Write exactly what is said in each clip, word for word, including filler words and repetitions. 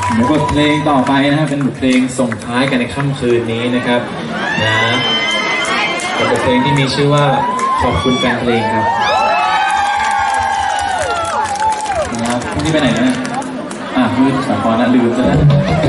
เดี๋ยวบทเพลงต่อไปนะครับเป็นบทเพลงส่งท้ายกันในค่ำคืนนี้นะครับนะเป็นบทเพลงที่มีชื่อว่าขอบคุณแฟนเพลงครับนะครับพรุ่งนี้ไปไหนนะอ่ะลืมสามพอนะลืมซะแล้ว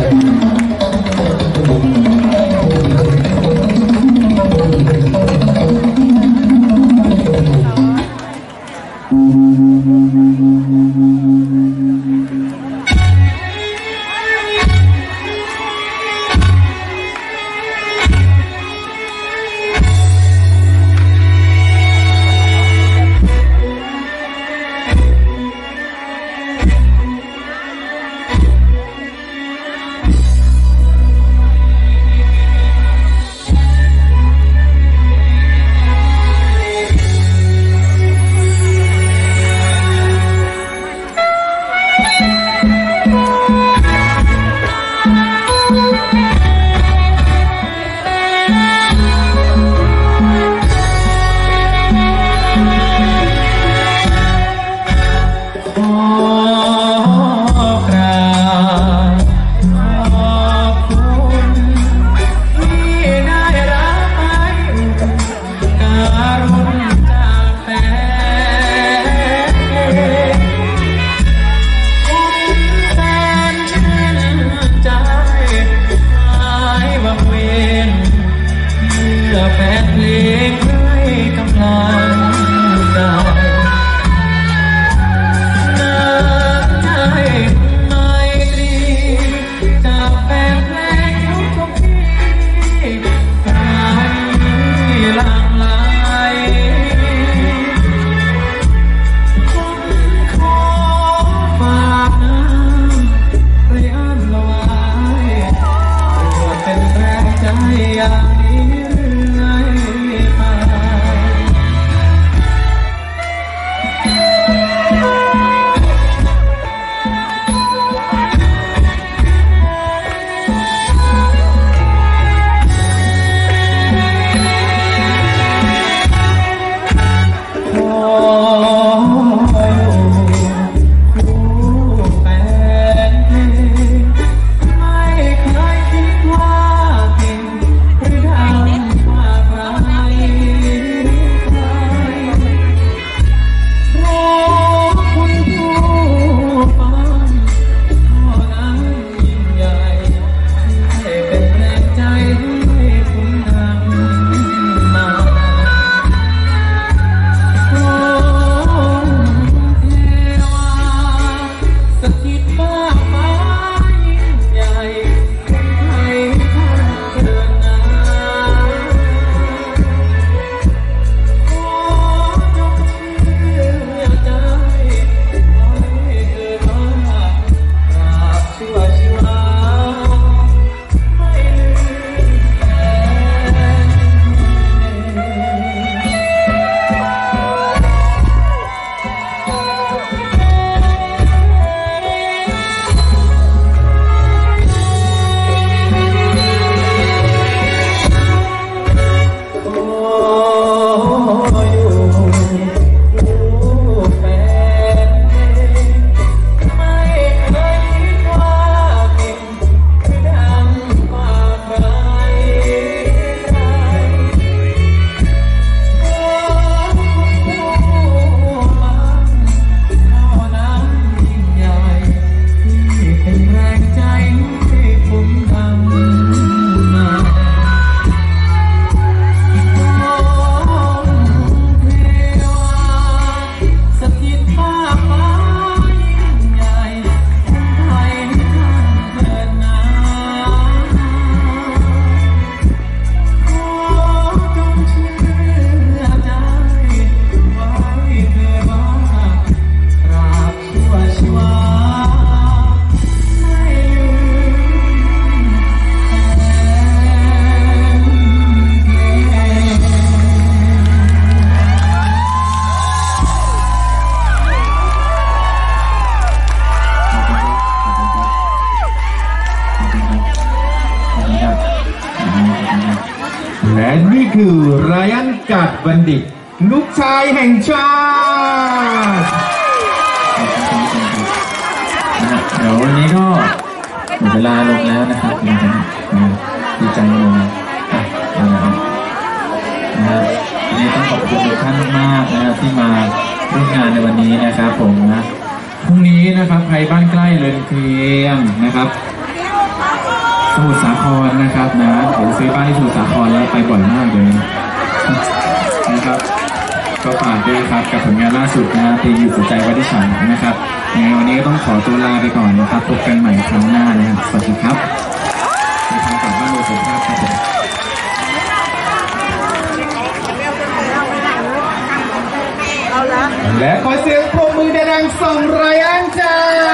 และนี่คือไรอันกาดบัณฑิตลูกชายแห่งชาติเดี๋ยววันนี้ก็เวลาลงแล้วนะครับดีใจเลยนะครับนะครับวันนี้ต้องขอบคุณทุกท่านมากๆนะครับที่มาร่วมงานในวันนี้นะครับผมนะพรุ่งนี้นะครับใครบ้านใกล้เรือนเคียงนะครับสมุทรสาครนะครับนะผมซื้อบ้านที่สมุทรสาครแล้วไปบ่อยมากเลยนะครับก็ฝากด้วยครับกับผลงานล่าสุดนะเพลงอยู่หัวใจวัดิฉันนะครับยังไงวันนี้ก็ต้องขอตัวลาไปก่อนนะครับพบกันใหม่ครั้งหน้านะครับสวัสดีครับในทางกลับบ้านโดยสุขภาพครับผมและขอเสียงปรบมือดังๆส่งไรอันจ้า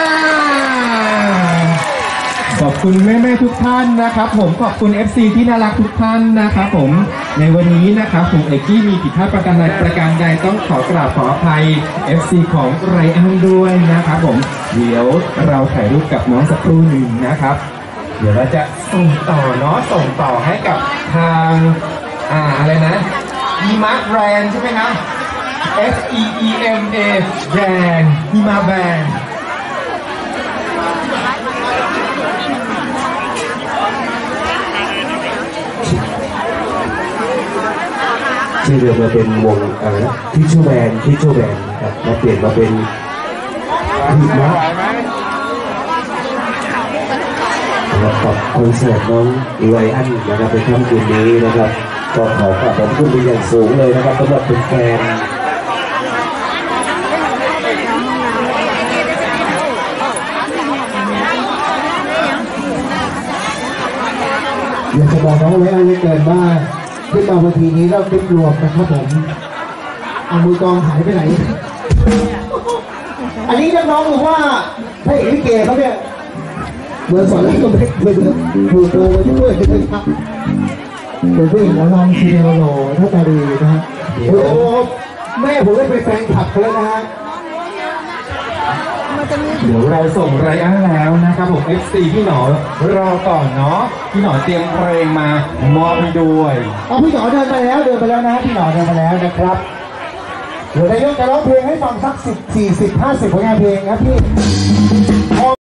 ขอบคุณแม่ๆทุกท่านนะครับผมขอบคุณ เอฟ ซี ที่น่ารักทุกท่านนะครับผมในวันนี้นะครับผมเอกกี้มีผิดพลาดประการใดประการใดต้องขอกราบขออภัย เอฟ ซี ของไรอันด้วยนะครับผมเดี๋ยวเราถ่ายรูปกับน้องสักครู่หนึ่งนะครับเดี๋ยวเราจะส่งต่อเนาะส่งต่อให้กับทางอ่าอะไรนะอีมาร์คแบรนด์ใช่ไหมครับ F E E M A แบรนด์อีมาแบรนด์ชื่อเดิมมาเป็นวงอะไรนะทิชชู่แบนทิชชู่แบนครับมาเปลี่ยนมาเป็นหิมะสำหรับกับคอนเสิร์ตน้องไรอันนะครับในค่ำคืนนี้นะครับก็ขอขอบคุณเป็นอย่างสูงเลยนะครับสำหรับเป็นแฟนอยากจะบอกน้องไรอันเลยเกินว่าขึ้นมาวันทีนี้เราติดรวมนะครับผมเอามือกองหายไปไหนอันนี้นักร้องบอกว่าพระเอกลิเกเขาเนี่ยเบอร์สอนแล้วก็ไม่เคยดูดูโตไปด้วยเลยครับเดี๋ยวผู้หญิงแล้วลองซีเนโลท่าตาดีนะฮะโอ้แม่ผมได้ไปแฟนคลับเขาแล้วนะฮะเดี๋ยวเราส่งไรอันแล้วนะครับผม เอฟ ซี พี่หนอรอก่อนเนาะพี่หนอเตรียมเพลงมามอบให้ด้วยเอาพี่หนอเดินไปแล้วเดินไปแล้วนะพี่หนอเดินไปแล้วนะครับเดี๋ยวนายกจะร้องเพลงให้ฟังสักสิบสี่สิบห้าสิบผลงานเพลงครับพี่